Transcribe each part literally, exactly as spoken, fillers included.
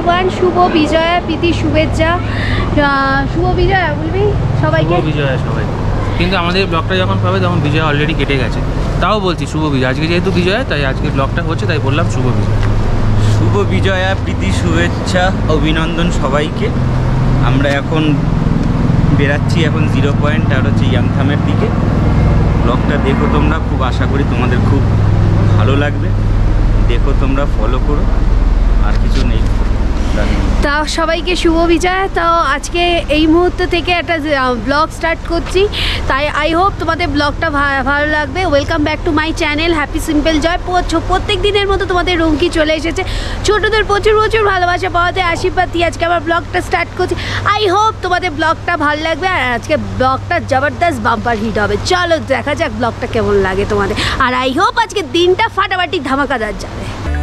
Everyone, শুভ বিজয়া, প্রীতি শুভেচ্ছা, শুভ বিজয়া বলবি সবাইকে। শুভ বিজয়া সবাই। কিন্তু আমাদের ব্লগটা যখন পাবে তখন বিজয়া অলরেডি কেটে গেছে, তাও বলছি শুভ বিজয়া। আজকে যেহেতু বিজয়া তাই আজকে ব্লগটা হচ্ছে, তাই বললাম শুভ বিজয়া। শুভ বিজয়া, প্রীতি শুভেচ্ছা, অভিনন্দন সবাইকে। আমরা এখন বেরাচ্ছি এখন জিরো পয়েন্ট আর হচ্ছে ইয়াংথামের দিকে। ব্লগটা দেখো তোমরা, খুব আশা করি তোমাদের খুব ভালো লাগবে। দেখো তোমরা, ফলো করো, আর কিছু নেই। তাও সবাইকে শুভ বিজয়। তাও আজকে এই মুহূর্ত থেকে একটা ব্লগ স্টার্ট করছি, তাই আই হোপ তোমাদের ব্লগটা ভালো লাগবে। Welcome back to my channel happy simple joy. প্রত্যেক দিনের মতো তোমাদের রুমকি চলে এসেছে, ছোটদের প্রচুর প্রচুর ভালোবাসা পাওয়াতে আশীর্বাদ দিয়ে আজকে আবার ব্লগটা স্টার্ট করছি। আই হোপ তোমাদের ব্লগটা ভালো লাগবে, আর আজকে ব্লগটা জবরদস্ত বাম্পার হিট হবে। চলো দেখা যাক ব্লগটা কেমন লাগে তোমাদের, আর আই হোপ আজকে দিনটা ফাটাফাটি ধামাকাদার যাবে।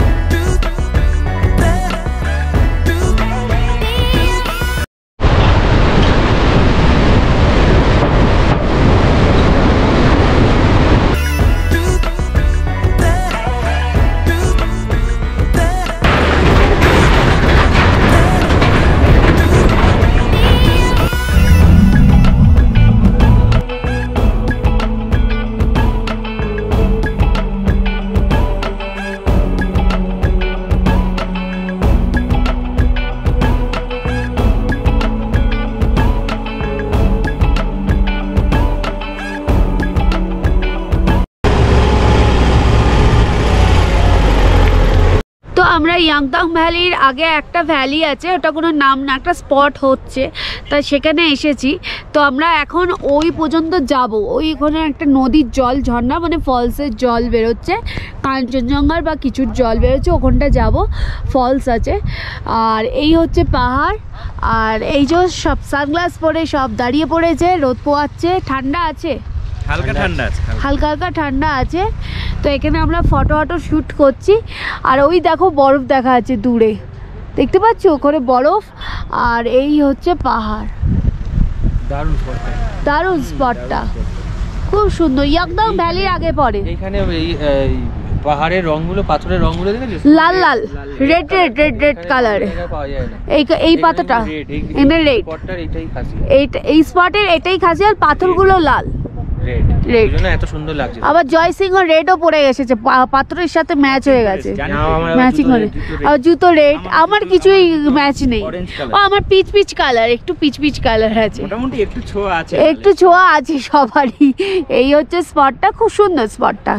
তো আমরা ইয়াংথং ভ্যালির আগে একটা ভ্যালি আছে, ওটা কোনো নাম না, একটা স্পট হচ্ছে, তাই সেখানে এসেছি। তো আমরা এখন ওই পর্যন্ত যাব। ওই ওখানে একটা নদীর জল, ঝর্ণা মানে ফলসের জল বেরোচ্ছে, কাঞ্চনজঙ্ঘার বা কিছুর জল বেরোচ্ছে, ওখানটা যাব। ফলস আছে, আর এই হচ্ছে পাহাড়। আর এই যে সব সানগ্লাস পরে সব দাঁড়িয়ে পড়েছে, রোদ পোয়াচ্ছে, ঠান্ডা আছে, হালকা ঠান্ডা আছে, হালকা হালকা ঠান্ডা আছে। তো এখানে আমরা ফটো ফটো শ্যুট করছি। আর ওই দেখো বরফ দেখা যাচ্ছে দূরে, দেখতে পাচ্ছ ওখানে বরফ। আর এই হচ্ছে পাহাড়, দারুণ স্পটটা, দারুণ স্পটটা, খুব সুন্দর। ইয়াংথং ভ্যালির আগে পড়ে। এইখানে এই পাহাড়ের রংগুলো, পাথরের রংগুলো দেখেছিস, লাল লাল, red red red red colour. এই এই পাতাটা এনে রেড, এইটা এই স্পটের এটাই খাসি, আর পাথরগুলো লাল রেড, এত সুন্দর লাগছে। আবার জয় সিংহ রেডও পড়ে এসেছে, পাথরের সাথে ম্যাচ হয়ে গেছে, ম্যাচিং করে। আর জুতো রেড, আমার কিছুই ম্যাচ নেই। ও আমার পিচ পিচ কালার, একটু পিচ পিচ কালার আছে, মোটামুটি একটু ছোঁয়া আছে, একটু ছোঁয়া আছে সবারই। এই হচ্ছে স্পটটা, খুব সুন্দর স্পটটা।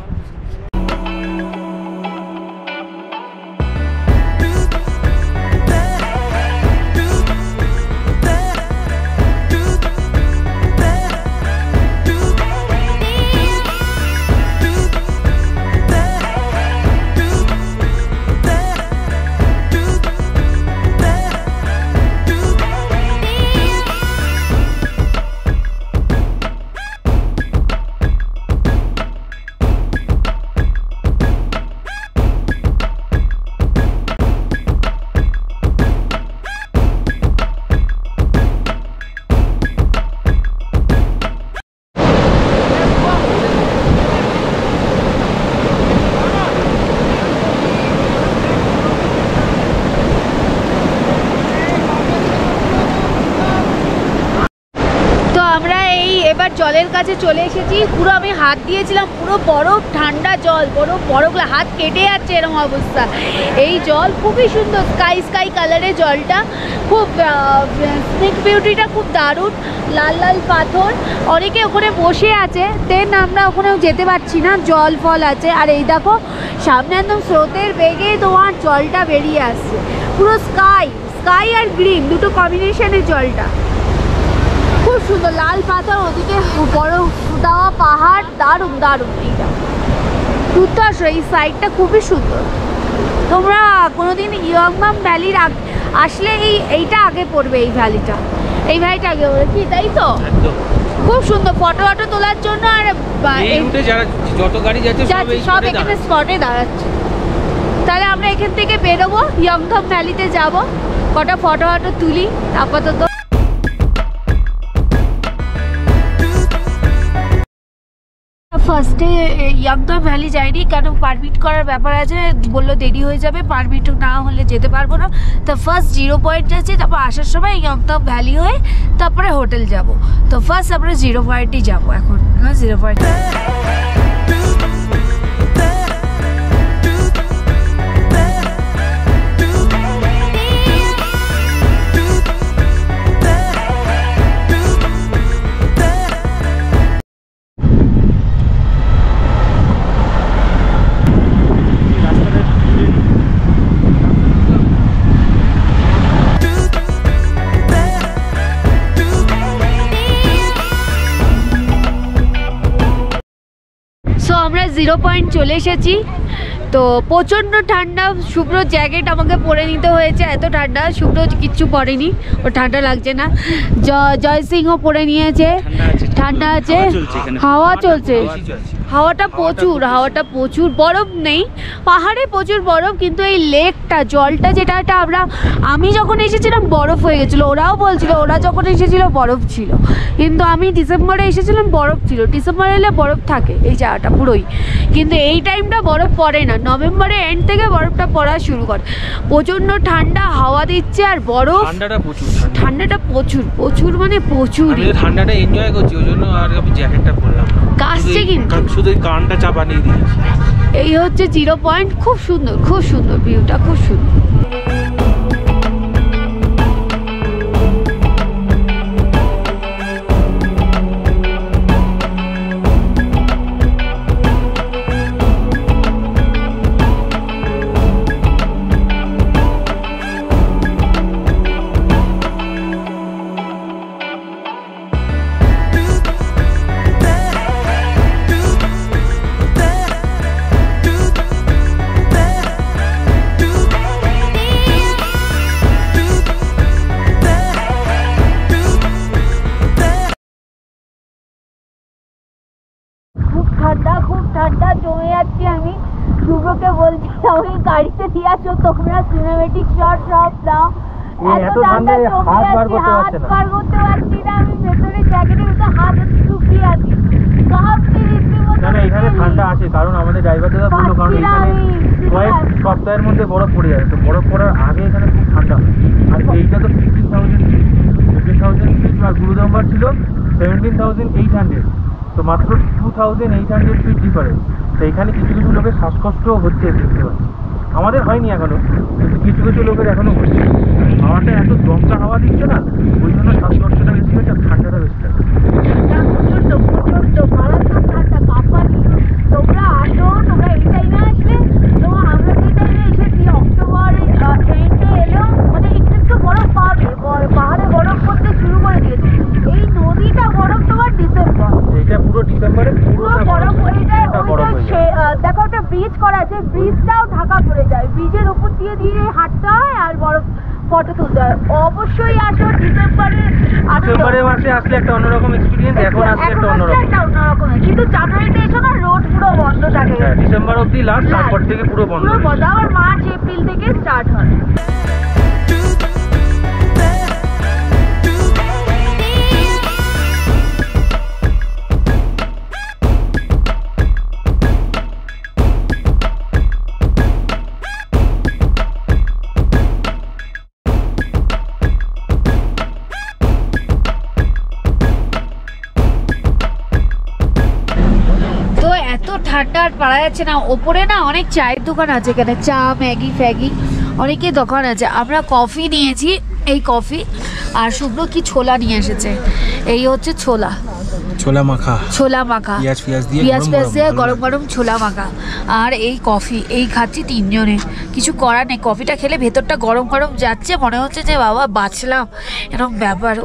এবার জলের কাছে চলে এসেছি। পুরো আমি হাত দিয়েছিলাম, পুরো বরফ, ঠান্ডা জল, বরফ বরফগুলো হাত কেটে যাচ্ছে এরকম অবস্থা। এই জল খুবই সুন্দর, স্কাই স্কাই কালারের জলটা, খুব স্নেক বিউটিটা খুব দারুণ। লাল লাল পাথর, অনেকে ওখানে বসে আছে, দেন আমরা ওখানেও যেতে পারছি না, জল ফল আছে। আর এই দেখো সামনে একদম স্রোতের বেগে তোমার জলটা বেরিয়ে আসছে, পুরো স্কাই স্কাই আর গ্রিন দুটো কম্বিনেশনের জলটা, খুব সুন্দর। লাল পাথর, ওদিকে বরফ দেওয়া পাহাড়, দারুণ দারুণ। এইটা দুর্ধর্ষ, এই সাইডটা খুবই সুন্দর। তোমরা কোনোদিন ইয়াংথং ভ্যালির আসলে এই এইটা আগে পড়বে, এই ভ্যালিটা, এই ভ্যালিটা আগে পড়বে, কি তাই তো? খুব সুন্দর ফটো ফটো তোলার জন্য। আর যত গাড়ি যাচ্ছে সব এখানে স্পটে দাঁড়াচ্ছে। তাহলে আমরা এখান থেকে বেরোবো, ইয়াংথং ভ্যালিতে যাব, কটা ফটো ফটো তুলি আপাতত। ফার্স্টে ইয়াংথং ভ্যালি যাইনি, কেন পারমিট করার ব্যাপার আছে, বললো দেরি হয়ে যাবে, পারমিট না হলে যেতে পারবো না। তো ফার্স্ট জিরো পয়েন্ট আছে, তারপর আসার সময় ইয়াংথং ভ্যালি হয়ে তারপরে হোটেল যাব। তো ফার্স্ট আমরা জিরো পয়েন্টই যাবো এখন, হ্যাঁ জিরো পয়েন্ট। আমরা জিরো পয়েন্ট চলে এসেছি। তো প্রচণ্ড ঠান্ডা, শুভ্র জ্যাকেট আমাকে পরে নিতে হয়েছে, এত ঠান্ডা। শুভ্র কিচ্ছু পরেনি, ও ঠান্ডা লাগছে না। জয় সিংও পরে নিয়েছে, ঠান্ডা আছে, হাওয়া চলছে, হাওয়াটা প্রচুর, হাওয়াটা প্রচুর, বরফ নেই পাহাড়ে, প্রচুর বরফ, কিন্তু এই লেকটা জলটা যেটা এটা আমরা আমি যখন এসেছিলাম বরফ হয়ে গেছিলো, ওরাও বলছিল ওরা যখন এসেছিল বরফ ছিল, কিন্তু আমি ডিসেম্বরে এসেছিলাম বরফ ছিল। ডিসেম্বরে এলে বরফ থাকে এই জায়গাটা পুরোই, কিন্তু এই টাইমটা বরফ পড়ে না, নভেম্বরের এন্ড থেকে বরফটা পড়া শুরু করে। প্রচণ্ড ঠান্ডা, হাওয়া দিচ্ছে আর বরফ, ঠান্ডাটা প্রচুর, ঠান্ডাটা প্রচুর প্রচুর মানে প্রচুর। ঠান্ডাটা এনজয় করছি, ওই জন্য আর আমি জ্যাকেটটা পরলাম, কাশছে কিন্তু শুধু কানটা চাপা নিয়ে দিয়েছি। এই হচ্ছে জিরো পয়েন্ট, খুব সুন্দর, খুব সুন্দর ভিউটা, খুব সুন্দর। ঠান্ডা, খুব ঠান্ডা, জমে যাচ্ছি আমি। শুভ্রকে বলছিলাম ওই গাড়িতে দিয়ে আসো, তোমরা সিনেমেটিক শট সব দাও, এত ঠান্ডা জমে যাচ্ছি, হাত পার করতে পারছি না। আমি ভেতরে জ্যাকেটের ভিতরে হাত শুকিয়ে আছি, কাঁপছি রীতিমতো। এখানে ঠান্ডা আছে, কারণ আমাদের ড্রাইভার দাদা বললো, কারণ এখানে কয়েক সপ্তাহের মধ্যে বরফ পড়ে যায়, তো বরফ পড়ার আগে এখানে খুব ঠান্ডা। আর এইটা তো fifteen thousand feet, fifteen thousand feet আর গুরুদম্বার ছিল সেভেন্টিন থাউজেন্ড এইট হান্ড্রেড, তো মাত্র two thousand eight hundred feet difference. তো এখানে কিছু কিছু লোকের শ্বাসকষ্ট হচ্ছে দেখতে পাচ্ছি, আমাদের হয়নি এখনো, কিন্তু কিছু কিছু লোকের এখনো হচ্ছে। হাওয়াটা এত দমকা হাওয়া দিচ্ছে না, ওই জন্য শ্বাসকষ্টটা বেশি হচ্ছে, আর ঠান্ডাটা বেশি লাগে। প্রচন্ড প্রচন্ড মারাত্মক ঠান্ডা, কাঁপানি। তোমরা আসো, তোমরা এই টাইমে আসলে, তোমার আমরা যে টাইমে এসেছি অক্টোবর এন্ডে এলেও মানে একটু একটু বরফ পাবে, পাহাড়ে বরফ পড়তে শুরু করে দিয়েছে। এই নদীটা বরফ তোমার ডিসেম্বর, এটা পুরো ডিসেম্বরে পুরো বরফ হয়ে যায়। দেখো একটা ব্রিজ করা আছে, ব্রিজটাও ঢাকা পড়ে যায়, ব্রিজের উপর দিয়ে দিয়ে হাঁটতে হয় আর বরফ ফটো তুলতে হয়। অবশ্যই আসো ডিসেম্বরে, ডিসেম্বরে মাসে আসলে একটা অন্যরকম এক্সপিরিয়েন্স, এখন আসলে একটা অন্যরকম, একটা অন্যরকম। কিন্তু জানুয়ারিতে এসো না, রোড পুরো বন্ধ থাকে, হ্যাঁ ডিসেম্বর অবধি লাস্ট, তারপর থেকে পুরো বন্ধ, পুরো বন্ধ। আবার মার্চ এপ্রিল থেকে স্টার্ট হয়। ঠান্ডা আর পারা যাচ্ছে না। ওপরে না অনেক চায়ের দোকান আছে, এখানে চা, ম্যাগি ফ্যাগি অনেকেই দোকান আছে। আমরা কফি নিয়েছি, এই কফি, আর শুভ্র কি ছোলা নিয়ে এসেছে, এই হচ্ছে ছোলা, ছোলা মাখা, ছোলা মাখা পেঁয়াজ পেঁয়াজ দিয়ে, পেঁয়াজ পেঁয়াজ দিয়ে গরম গরম ছোলা মাখা, আর এই কফি, এই খাচ্ছি তিনজনে। কিছু করার নেই, কফিটা খেলে ভেতরটা গরম গরম যাচ্ছে, মনে হচ্ছে যে বাবা বাঁচলাম, এরকম ব্যাপার।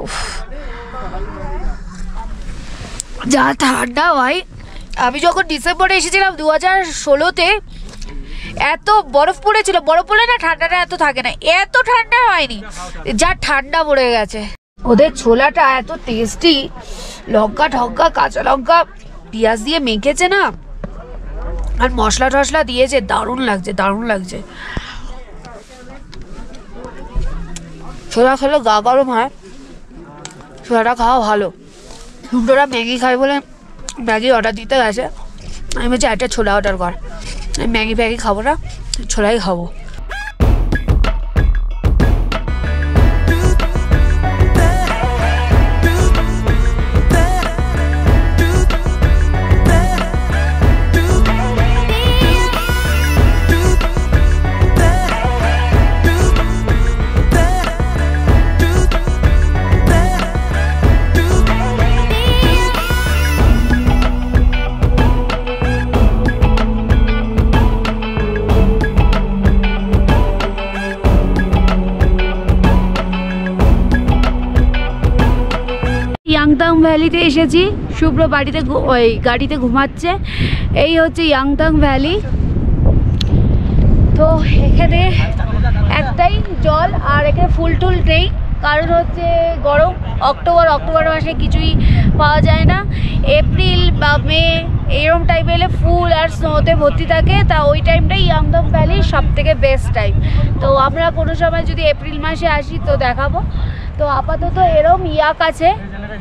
যা ঠান্ডা ভাই! আমি যখন ডিসেম্বরে এসেছিলাম দু হাজার ষোলোতে, এত বরফ পড়েছিল, বরফ পড়লে না ঠান্ডাটা এত থাকে না, এত ঠান্ডা হয়নি, যা ঠান্ডা পড়ে গেছে। ওদের ছোলাটা এত টেস্টি, লঙ্কা ঠঙ্কা, কাঁচা লঙ্কা, পেঁয়াজ দিয়ে মেখেছে না, আর মশলা টশলা দিয়েছে, দারুণ লাগছে, দারুণ লাগছে। ছোলা খেলে গা গরম হয়, ছোলাটা খাওয়া ভালো। দুটোরা ম্যাগি খায় বলে ম্যাগি অর্ডার দিতে গেছে, আমি বলছি একটা ছোলা অর্ডার কর, আমি ম্যাগি ফ্যাগি খাবো না, ছোলাই খাবো। ইয়াংথাং ভ্যালিতে এসেছি, শুভ্র বাড়িতে ওই গাড়িতে ঘুমাচ্ছে। এই হচ্ছে ইয়াংথাং ভ্যালি। তো এখানে একটাই জল, আর এখানে ফুল টুল নেই, কারণ হচ্ছে গরম। অক্টোবর অক্টোবর মাসে কিছুই পাওয়া যায় না। এপ্রিল বা মে এরম টাইমে এলে ফুল আর স্নোতে ভর্তি থাকে, তা ওই টাইমটাই ইয়াংথাং ভ্যালির সব থেকে বেস্ট টাইম। তো আমরা কোনো সময় যদি এপ্রিল মাসে আসি তো দেখাবো। তো আপাতত এরম ইয়াক আছে।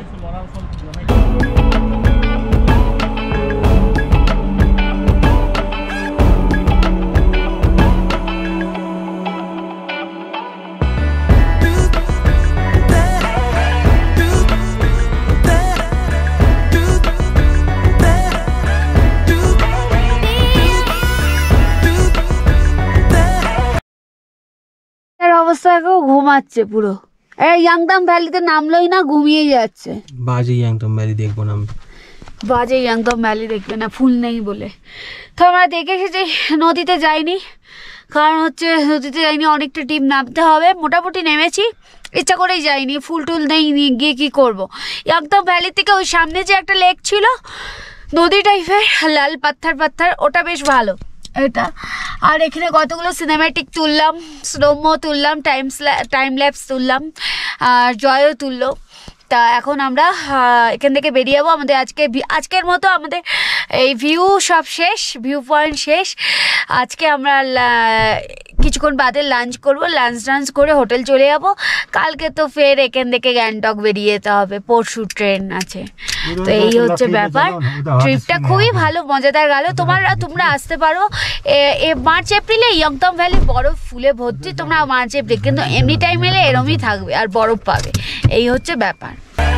অবস্থা এখন ঘুমাচ্ছে পুরো। এই ইয়াংথাং ভ্যালিতে নামলোই না, ঘুমিয়ে যাচ্ছে। বাজে ইয়াংথাং ভ্যালি দেখবো না, বাজে ইয়াংথাং ভ্যালি দেখবে না, ফুল নেই বলে। তো আমরা দেখে এসেছি, নদীতে যাইনি, কারণ হচ্ছে নদীতে যাইনি, অনেকটা টিম নামতে হবে। মোটামুটি নেমেছি, ইচ্ছা করেই যাইনি, ফুল টুল নেই, গিয়ে কী করবো। ইয়াংথাং ভ্যালি থেকে ওই সামনে যে একটা লেক ছিল নদী টাইপের, লাল পাথর পাথর, ওটা বেশ ভালো এটা। আর এখানে কতগুলো সিনেম্যাটিক তুললাম, স্নোমো তুললাম, টাইম টাইম ল্যাপস তুললাম, আর জয়ও তুললো। তা এখন আমরা এখান থেকে বেরিয়ে যাবো। আমাদের আজকে আজকের মতো আমাদের এই ভিউ সব শেষ, ভিউ পয়েন্ট শেষ। আজকে আমরা কিছুক্ষণ বাদে লাঞ্চ করব, লাঞ্চ টাঞ্চ করে হোটেল চলে যাব। কালকে তো ফের এখান থেকে গ্যাংটক বেরিয়ে যেতে হবে, পরশু ট্রেন আছে। তো এই হচ্ছে ব্যাপার। ট্রিপটা খুবই ভালো, মজাদার গেল। তোমরা তোমরা আসতে পারো মার্চ এপ্রিলে। ইয়াংথাং ভ্যালি বরফ ফুলে ভর্তি, তোমরা মার্চ এপ্রিল, কিন্তু এমনি টাইম এলে এরমই থাকবে আর বরফ পাবে, এই হচ্ছে ব্যাপার।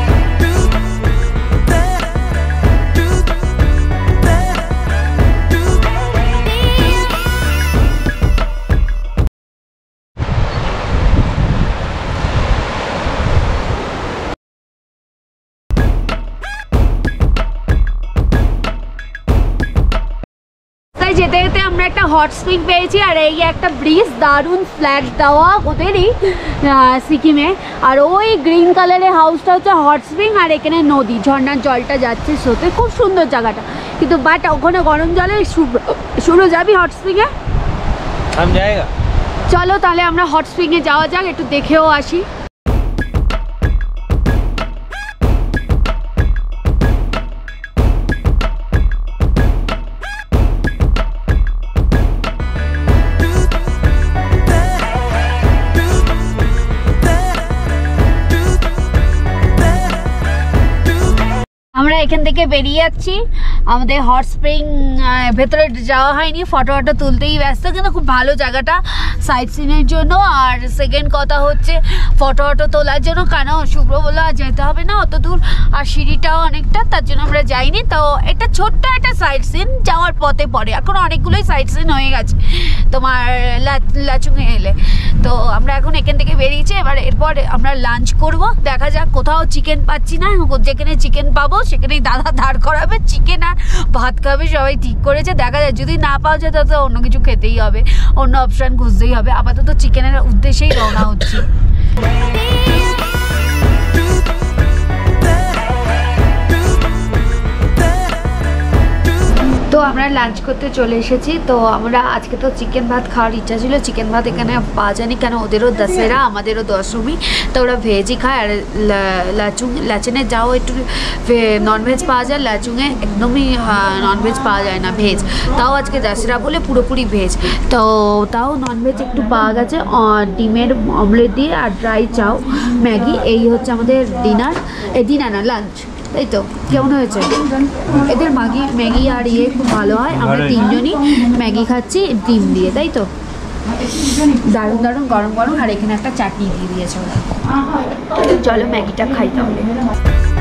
যেতে যেতে আমরা একটা হট স্প্রিং পেয়েছি, আর এই একটা ব্রিজ, দারুণ ফ্ল্যাগ দেওয়া ওদেরই সিকিমে। আর ওই গ্রিন কালারের হাউসটা হচ্ছে হট স্প্রিং, আর এখানে নদী, ঝর্ণার জলটা যাচ্ছে স্রোতে, খুব সুন্দর জায়গাটা। কিন্তু বাট ওখানে গরম জলে শুরু যাবি হট স্প্রিংয়ে? চলো তাহলে আমরা হট স্প্রিংয়ে যাওয়া যাক, একটু দেখেও আসি। আমরা এখান থেকে বেরিয়ে যাচ্ছি, আমাদের হট স্প্রিং ভেতরে যাওয়া হয়নি, ফটো ফটো তুলতেই ব্যস্ত, কিন্তু খুব ভালো জায়গাটা সাইট সিনের জন্য। আর সেকেন্ড কথা হচ্ছে ফটো ফটো তোলার জন্য, কেন শুভ্র বললো আর যেতে হবে না অত দূর, আর সিঁড়িটাও অনেকটা, তার জন্য আমরা যাইনি। তো এটা ছোট্ট একটা সাইট সিন, যাওয়ার পথে পড়ে, এখন অনেকগুলোই সাইট সিন হয়ে গেছে তোমার লাচুংয়ে এলে। তো আমরা এখন এখান থেকে বেরিয়েছি, এবার এরপর আমরা লাঞ্চ করব। দেখা যাক, কোথাও চিকেন পাচ্ছি না, যেখানে চিকেন পাবো সেখানেই দাদা দাঁড় করাবে, চিকেন আর ভাত খাবে সবাই ঠিক করেছে। দেখা যায় যদি না পাওয়া যায় তাহলে অন্য কিছু খেতেই হবে, অন্য অপশান খুঁজতেই হবে। আপাতত চিকেনের উদ্দেশ্যেই রওনা হচ্ছি। তো আমরা লাঞ্চ করতে চলে এসেছি। তো আমরা আজকে তো চিকেন ভাত খাওয়ার ইচ্ছা ছিল, চিকেন ভাত এখানে পাওয়া যায়নি, কেন ওদেরও দশেরা আমাদেরও দশমী, তো ওরা ভেজই খায়। আর লাচুং লাচেনে যাও একটু ননভেজ পাওয়া যায়, লাচুংয়ে একদমই ননভেজ পাওয়া যায় না, ভেজ। তাও আজকে দশেরা বলে পুরোপুরি ভেজ, তো তাও ননভেজ একটু পাওয়া গেছে, ডিমের অমলেট দিয়ে আর ড্রাই চাও, ম্যাগি। এই হচ্ছে আমাদের ডিনার, এই ডিনার না লাঞ্চ। তাই তো কেমন হয়েছে? এদের ম্যাগি ম্যাগি আর ইয়ে খুব ভালো হয়। আমরা তিনজনই ম্যাগি খাচ্ছি ডিম দিয়ে, তাই তো দারুণ দারুণ গরম গরম। আর এখানে একটা চাটনি দিয়ে দিয়েছে ওরা। চলো ম্যাগিটা খাই তাহলে।